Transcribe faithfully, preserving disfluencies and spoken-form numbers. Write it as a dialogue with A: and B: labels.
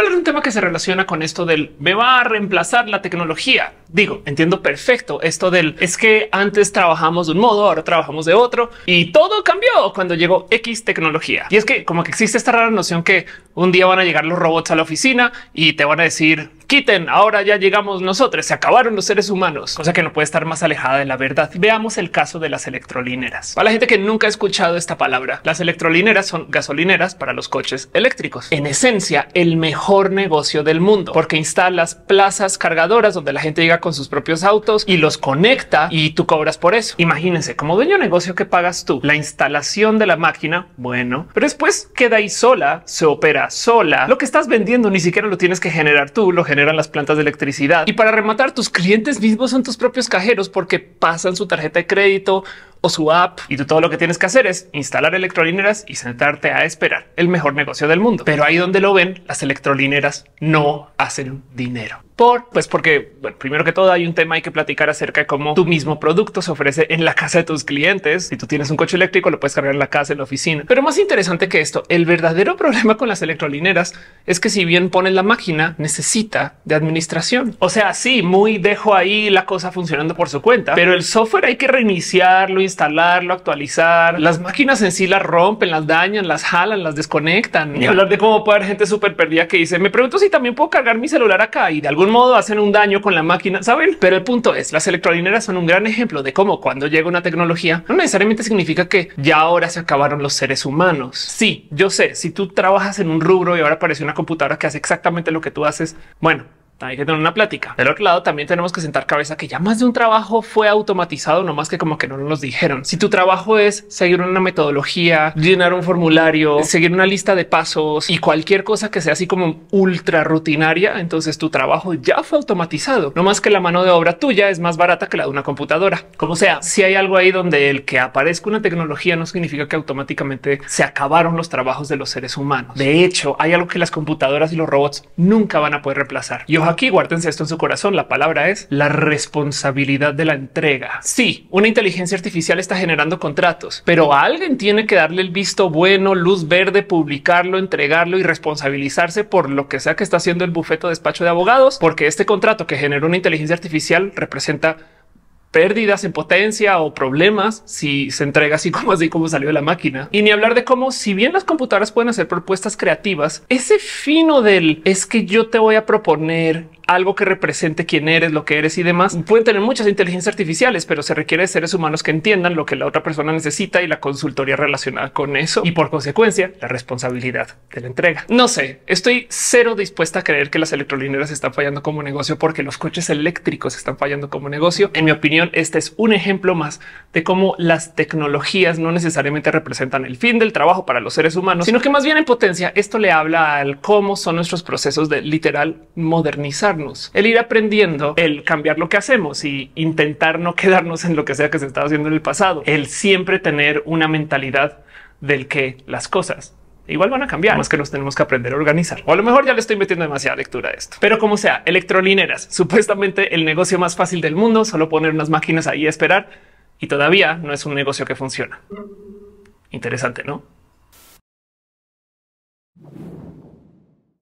A: hablar de un tema que se relaciona con esto del me va a reemplazar la tecnología. Digo, entiendo perfecto esto del es que antes trabajamos de un modo, ahora trabajamos de otro y todo cambió cuando llegó X tecnología. Y es que como que existe esta rara noción que un día van a llegar los robots a la oficina y te van a decir quiten, ahora ya llegamos nosotros, se acabaron los seres humanos, cosa que no puede estar más alejada de la verdad. Veamos el caso de las electrolineras. Para la gente que nunca ha escuchado esta palabra, las electrolineras son gasolineras para los coches eléctricos. En esencia, el mejor negocio del mundo, porque instalas plazas cargadoras donde la gente llega con sus propios autos y los conecta y tú cobras por eso. Imagínense, como dueño de negocio, que pagas tú la instalación de la máquina, bueno, pero después queda ahí sola, se opera sola. Lo que estás vendiendo ni siquiera lo tienes que generar tú, lo generan las plantas de electricidad. Y para rematar, tus clientes mismos son tus propios cajeros porque pasan su tarjeta de crédito o su app y tú todo lo que tienes que hacer es instalar electrolineras y sentarte a esperar. El mejor negocio del mundo. Pero ahí donde lo ven, las electrolineras no hacen dinero. Por pues porque bueno, primero que todo hay un tema, hay que platicar acerca de cómo tu mismo producto se ofrece en la casa de tus clientes. Si tú tienes un coche eléctrico, lo puedes cargar en la casa, en la oficina. Pero más interesante que esto, el verdadero problema con las electrolineras es que si bien pones la máquina, necesita de administración. O sea, sí, muy dejo ahí la cosa funcionando por su cuenta, pero el software hay que reiniciarlo, instalarlo, actualizar. Las máquinas en sí las rompen, las dañan, las jalan, las desconectan. Y hablar de cómo puede haber gente súper perdida que dice, me pregunto si también puedo cargar mi celular acá y de algún modo hacen un daño con la máquina, ¿saben? Pero el punto es, las electrolineras son un gran ejemplo de cómo cuando llega una tecnología no necesariamente significa que ya ahora se acabaron los seres humanos. Sí, yo sé, si tú trabajas en un rubro y ahora aparece una computadora que hace exactamente lo que tú haces, bueno, hay que tener una plática. Del otro lado, también tenemos que sentar cabeza que ya más de un trabajo fue automatizado, no más que como que no nos dijeron. Si tu trabajo es seguir una metodología, llenar un formulario, seguir una lista de pasos y cualquier cosa que sea así como ultra rutinaria, entonces tu trabajo ya fue automatizado. No más que la mano de obra tuya es más barata que la de una computadora. Como sea, si hay algo ahí donde el que aparezca una tecnología no significa que automáticamente se acabaron los trabajos de los seres humanos. De hecho, hay algo que las computadoras y los robots nunca van a poder reemplazar. Y ojalá aquí guárdense esto en su corazón. La palabra es la responsabilidad de la entrega. Sí, una inteligencia artificial está generando contratos, pero alguien tiene que darle el visto bueno, luz verde, publicarlo, entregarlo y responsabilizarse por lo que sea que está haciendo el bufete de despacho de abogados, porque este contrato que generó una inteligencia artificial representa pérdidas en potencia o problemas si se entrega así como así como salió de la máquina. Y ni hablar de cómo, si bien las computadoras pueden hacer propuestas creativas, ese fino del es que yo te voy a proponer algo que represente quién eres, lo que eres y demás. Pueden tener muchas inteligencias artificiales, pero se requiere de seres humanos que entiendan lo que la otra persona necesita y la consultoría relacionada con eso y por consecuencia la responsabilidad de la entrega. No sé, estoy cero dispuesta a creer que las electrolineras están fallando como negocio porque los coches eléctricos están fallando como negocio. En mi opinión, este es un ejemplo más de cómo las tecnologías no necesariamente representan el fin del trabajo para los seres humanos, sino que más bien en potencia esto le habla al cómo son nuestros procesos de literal modernizarnos. El ir aprendiendo, el cambiar lo que hacemos y intentar no quedarnos en lo que sea que se estaba haciendo en el pasado, el siempre tener una mentalidad del que las cosas igual van a cambiar, más que nos tenemos que aprender a organizar. O a lo mejor ya le estoy metiendo demasiada lectura a esto, pero como sea, electrolineras, supuestamente el negocio más fácil del mundo, solo poner unas máquinas ahí a esperar y todavía no es un negocio que funciona. Interesante, ¿no?